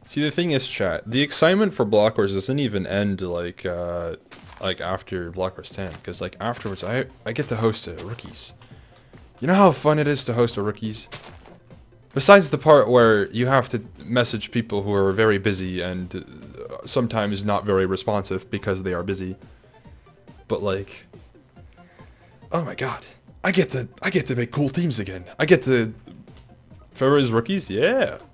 See, the thing is, chat, the excitement for Block Wars doesn't even end like after Block Wars 10, because like afterwards, I get to host rookies. You know how fun it is to host a rookies? Besides the part where you have to message people who are very busy and sometimes not very responsive because they are busy. But like, oh my god, I get to make cool teams again. I get to February's rookies, yeah.